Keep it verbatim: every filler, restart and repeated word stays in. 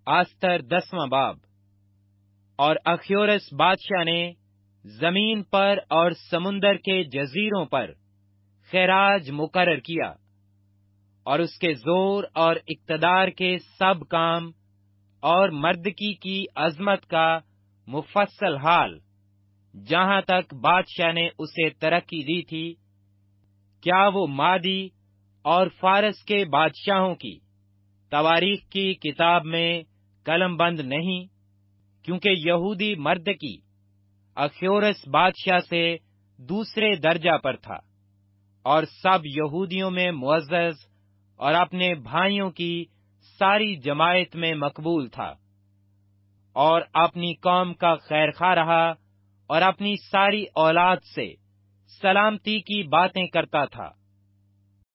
आस्तर दसवां बाब। और अख्योरस बादशाह ने जमीन पर और समुंदर के जजीरों पर खैराज मुकर्रर किया, और उसके जोर और इक्तदार के सब काम और मर्दकी की अजमत का मुफस्सल हाल, जहां तक बादशाह ने उसे तरक्की दी थी, क्या वो मादी और फारस के बादशाहों की तवारीख की किताब में कलमबंद नहीं? क्योंकि यहूदी मर्दकी अख्योरस बादशाह से दूसरे दर्जा पर था, और सब यहूदियों में मुअज़्ज़ज़ और अपने भाइयों की सारी जमायत में मकबूल था, और अपनी कौम का खैरखा रहा, और अपनी सारी औलाद से सलामती की बातें करता था।